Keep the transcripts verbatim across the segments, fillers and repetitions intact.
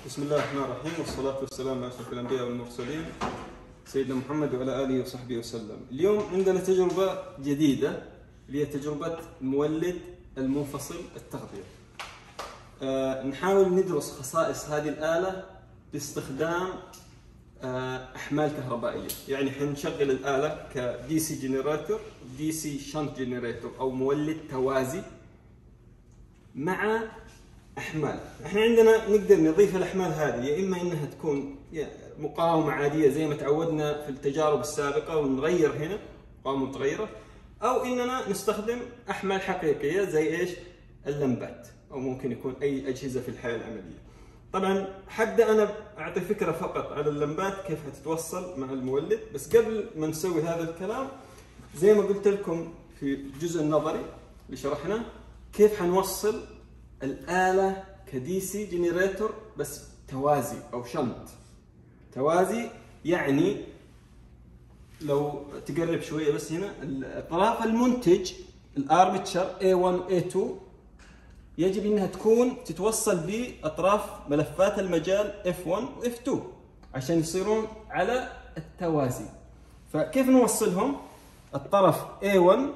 بسم الله الرحمن الرحيم، والصلاة والسلام على أشرف الأنبياء والمرسلين سيدنا محمد وعلى آله وصحبه وسلم. اليوم عندنا تجربة جديدة اللي هي تجربة المولد المنفصل التغذية. أه نحاول ندرس خصائص هذه الآلة باستخدام أه أحمال كهربائية، يعني حنشغل الآلة كدي سي جنريتور، دي سي شنت جنريتور أو مولد توازي مع أحمال. احنا عندنا نقدر نضيف الأحمال هذه يا إما إنها تكون مقاومة عادية زي ما تعودنا في التجارب السابقة ونغير هنا مقاومة متغيرة، أو إننا نستخدم أحمال حقيقية زي إيش؟ اللمبات، أو ممكن يكون أي أجهزة في الحياة العملية. طبعا حبدأ أنا أعطي فكرة فقط على اللمبات كيف هتتوصل مع المولد، بس قبل ما نسوي هذا الكلام زي ما قلت لكم في الجزء النظري اللي شرحناه كيف حنوصل الآلة كدي سي جنريتور بس توازي أو شنط. توازي يعني لو تقرب شوية بس هنا الأطراف المنتج الارمتشر إيه واحد إيه اثنين يجب انها تكون تتوصل باطراف ملفات المجال إف واحد و إف اثنين عشان يصيرون على التوازي. فكيف نوصلهم؟ الطرف إيه واحد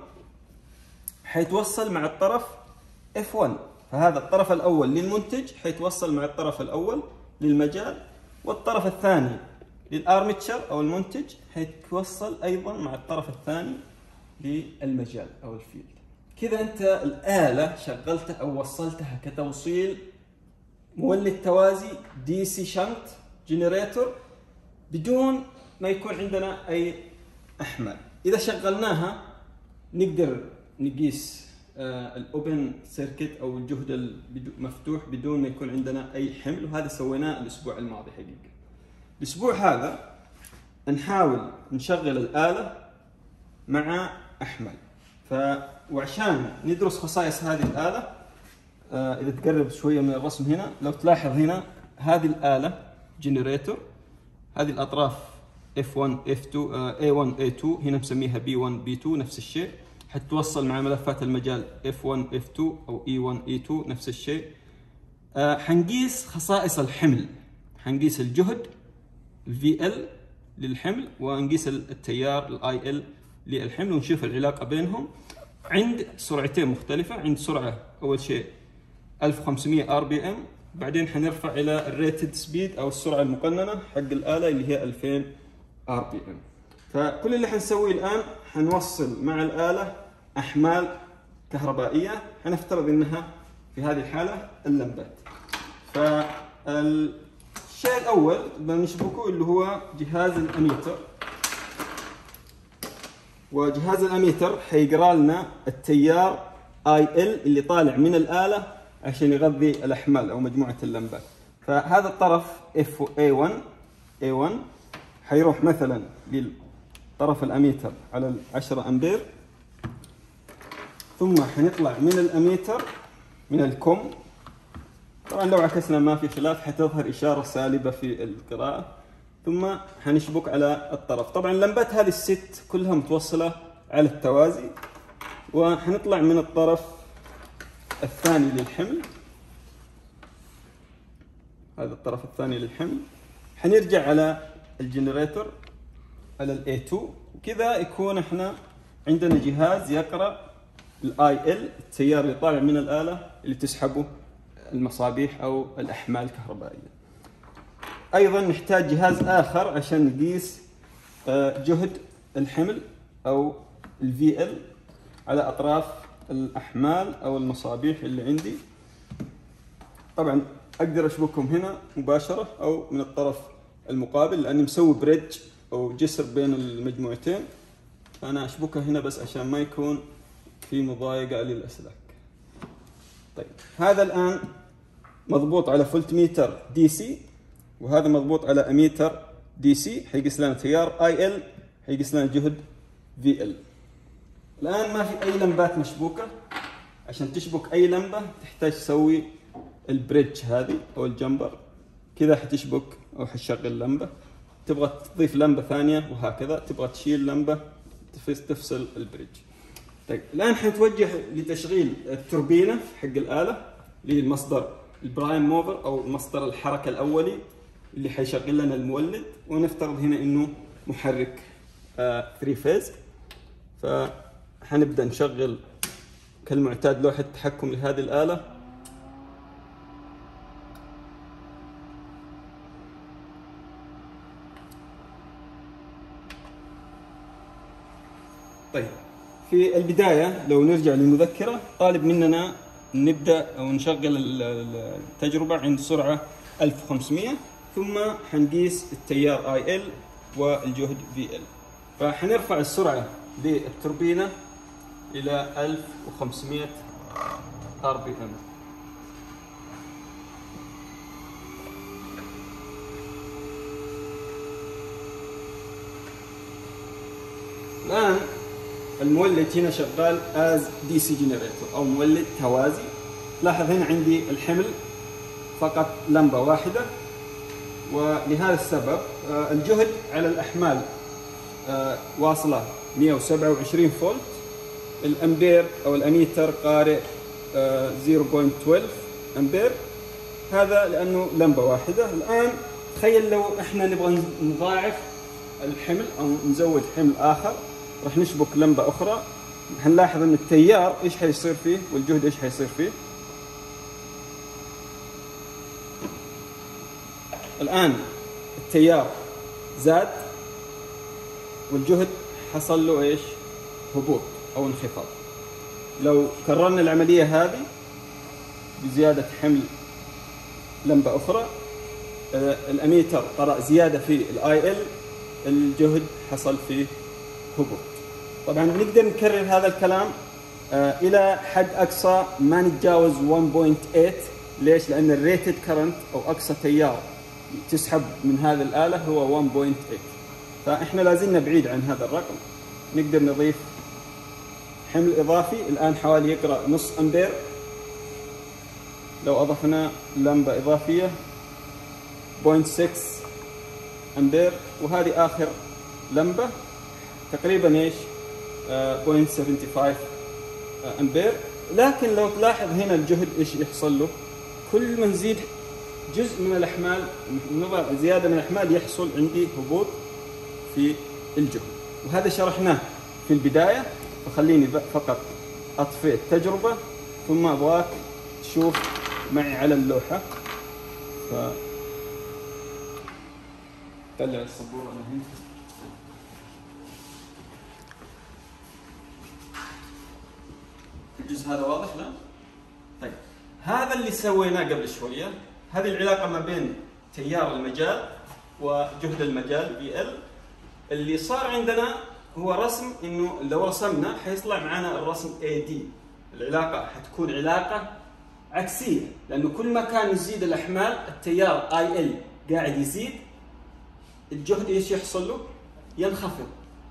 حيتوصل مع الطرف إف واحد، فهذا الطرف الأول للمنتج حيتوصل مع الطرف الأول للمجال، والطرف الثاني للارمتشر أو المنتج حيتوصل أيضا مع الطرف الثاني للمجال أو الفيلد. كذا أنت الآلة شغلتها أو وصلتها كتوصيل مولد توازي دي سي شنت جنريتور بدون ما يكون عندنا أي أحمال. إذا شغلناها نقدر نقيس الاوبن سيركت او الجهد المفتوح بدون ما يكون عندنا اي حمل، وهذا سويناه الاسبوع الماضي. حقيقه الاسبوع هذا نحاول نشغل الاله مع احمال. ف وعشان ندرس خصائص هذه الاله، آه اذا تقرب شويه من الرسم هنا لو تلاحظ هنا هذه الاله جنريتور، هذه الاطراف إف واحد إف اثنين آه إيه واحد إيه اثنين هنا مسميها بي واحد بي اثنين نفس الشيء، حتوصل مع ملفات المجال إف واحد إف اثنين أو إي واحد إي اثنين نفس الشيء. أه حنقيس خصائص الحمل، حنقيس الجهد في إل للحمل ونقيس التيار الآي إل للحمل، ونشوف العلاقة بينهم عند سرعتين مختلفة. عند سرعة أول شيء ألف وخمسمئة آر بي إم، بعدين حنرفع إلى الريتد سبيد أو السرعة المقننة حق الآلة اللي هي ألفين آر بي إم. فكل اللي حنسويه الآن حنوصل مع الآلة أحمال كهربائية، حنفترض إنها في هذه الحالة اللمبات. فالشيء الأول بنشبكه اللي هو جهاز الأميتر، وجهاز الأميتر حيقرأ لنا التيار آي إل اللي طالع من الآلة عشان يغذي الأحمال أو مجموعة اللمبات. فهذا الطرف إف إيه واحد إيه واحد حيروح مثلا لل طرف الأميتر على عشرة أمبير، ثم حنطلع من الأميتر من الكم. طبعا لو عكسنا ما في خلاف حتظهر إشارة سالبة في القراءة، ثم حنشبك على الطرف. طبعا اللمبات هذه الست كلها متوصلة على التوازي، وحنطلع من الطرف الثاني للحمل، هذا الطرف الثاني للحمل، حنرجع على الجنريتور على ال إيه اثنين، وكذا يكون احنا عندنا جهاز يقرأ الاي ال التيار اللي طالع من الآلة اللي تسحبه المصابيح او الأحمال الكهربائية. ايضا نحتاج جهاز اخر عشان نقيس جهد الحمل او الفي ال على اطراف الأحمال او المصابيح اللي عندي. طبعا اقدر اشبكهم هنا مباشرة او من الطرف المقابل لاني مسوي بريدج أو جسر بين المجموعتين، فأنا أشبكها هنا بس عشان ما يكون في مضايقة للأسلاك. طيب هذا الآن مضبوط على فولت ميتر دي سي، وهذا مضبوط على أميتر دي سي حيقيس لنا تيار آي إل، حيقيس لنا جهد في إل. الآن ما في أي لمبات مشبوكة، عشان تشبك أي لمبة تحتاج تسوي البريدج هذه أو الجمبر، كذا حتشبك أو حتشغل لمبة. تبغى تضيف لمبة ثانية وهكذا، تبغى تشيل لمبة تفصل البريدج. طيب الآن حنتوجه لتشغيل التوربينة حق الآلة اللي هي المصدر البرايم موفر او مصدر الحركه الاولي اللي حيشغل لنا المولد، ونفترض هنا انه محرك ثري فيز. فحنبدا نشغل كالمعتاد لوحه التحكم لهذه الاله. طيب في البدايه لو نرجع للمذكره، طالب مننا نبدا او نشغل التجربه عند سرعه ألف وخمسمئة، ثم حنقيس التيار اي ال والجهد في ال. فحنرفع السرعه للتوربينه الى ألف وخمسمئة ار بي ام. الان المولد هنا شغال از دي سي جنريتور او مولد توازي. لاحظ هنا عندي الحمل فقط لمبه واحده، ولهذا السبب الجهد على الاحمال واصله مئة وسبعة وعشرين فولت. الامبير او الاميتر قارئ صفر فاصلة اثني عشر امبير، هذا لانه لمبه واحده. الان تخيل لو احنا نبغى نضاعف الحمل او نزود حمل اخر، راح نشبك لمبه اخرى، هنلاحظ ان التيار ايش حيصير فيه والجهد ايش حيصير فيه. الان التيار زاد والجهد حصل له ايش؟ هبوط او انخفاض. لو كررنا العمليه هذه بزياده حمل لمبه اخرى، الاميتر قرأ زياده في الاي ال، الجهد حصل فيه هبوط. طبعا نقدر نكرر هذا الكلام آه الى حد اقصى ما نتجاوز واحد فاصلة ثمانية. ليش؟ لان الريتد كرنت او اقصى تيار تسحب من هذه الاله هو واحد فاصلة ثمانية، فاحنا لازلنا بعيد عن هذا الرقم. نقدر نضيف حمل اضافي، الان حوالي يقرا نص امبير. لو اضفنا لمبه اضافيه صفر فاصلة ستة امبير، وهذه اخر لمبه تقريبا ايش؟ صفر فاصلة سبعة وسبعين امبير. لكن لو تلاحظ هنا الجهد ايش يحصل له؟ كل ما نزيد جزء من الاحمال، نضع زياده من الاحمال، يحصل عندي هبوط في الجهد، وهذا شرحناه في البدايه. فخليني فقط اطفئ التجربه، ثم ابغاك تشوف معي على اللوحه. ف طلع السبوره هنا. الجزء هذا واضح؟ لا؟ طيب هذا اللي سويناه قبل شويه، هذه العلاقه ما بين تيار المجال وجهد المجال في ال. اللي صار عندنا هو رسم، انه لو رسمنا حيطلع معنا الرسم اي دي. العلاقه حتكون علاقه عكسيه، لانه كل ما كان يزيد الاحمال التيار اي ال قاعد يزيد، الجهد ايش يحصل له؟ ينخفض.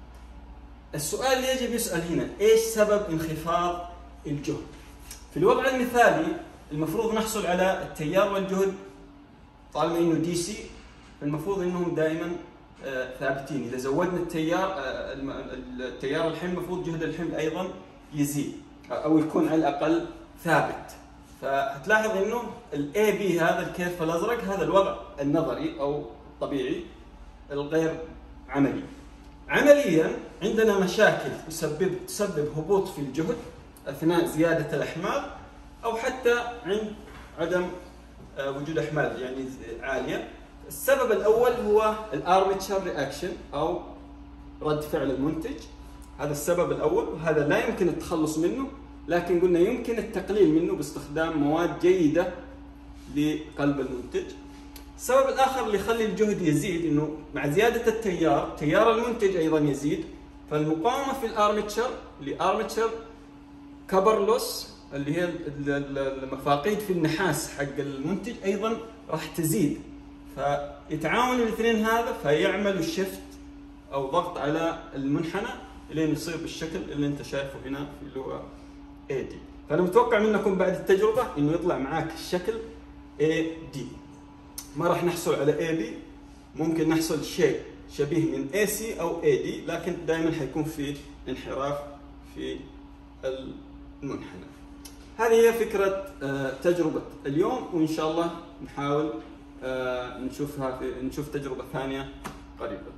السؤال اللي يجب يسأل هنا، ايش سبب انخفاض الجهد؟ في الوضع المثالي المفروض نحصل على التيار والجهد، طالما انه دي سي المفروض انهم دائما ثابتين. اذا زودنا التيار التيار الحمل المفروض جهد الحمل ايضا يزيد او يكون على الاقل ثابت. فهتلاحظ انه الاي بي هذا الكيرف الازرق هذا الوضع النظري او الطبيعي الغير عملي. عمليا عندنا مشاكل تسبب تسبب هبوط في الجهد اثناء زياده الاحمال، او حتى عند عدم وجود احمال يعني عاليه. السبب الاول هو الارمتشر رياكشن او رد فعل المنتج، هذا السبب الاول، وهذا لا يمكن التخلص منه، لكن قلنا يمكن التقليل منه باستخدام مواد جيده لقلب المنتج. السبب الاخر اللي يخلي الجهد يزيد انه مع زياده التيار تيار المنتج ايضا يزيد، فالمقاومه في الارمتشر اللي ارمتشر كبر لوس اللي هي المفاقيد في النحاس حق المنتج ايضا راح تزيد، فيتعاون الاثنين هذا فيعملوا شيفت او ضغط على المنحنى لين يصير بالشكل اللي انت شايفه هنا في اللي هو اي دي. فانا متوقع منكم بعد التجربه انه يطلع معاك الشكل اي دي. ما راح نحصل على اي بي، ممكن نحصل شيء شبيه من اي سي او اي دي، لكن دائما حيكون في انحراف في المنحنى. هذه هي فكرة آه، تجربة اليوم، وإن شاء الله نحاول آه، نشوفها في نشوف تجربة ثانية قريبا.